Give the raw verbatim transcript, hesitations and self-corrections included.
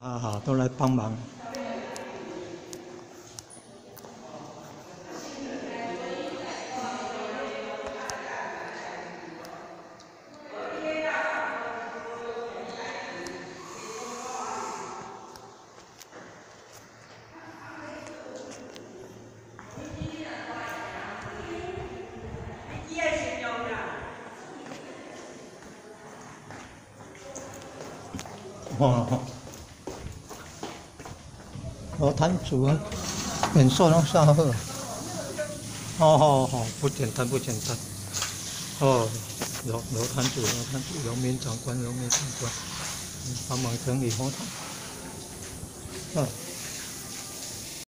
啊好，都来帮忙。哦，罗摊主啊，免受那上好。哦好好，不简单不简单。哦，罗罗摊主罗摊主，荣民长官荣民长官，帮忙整理红毯。嗯。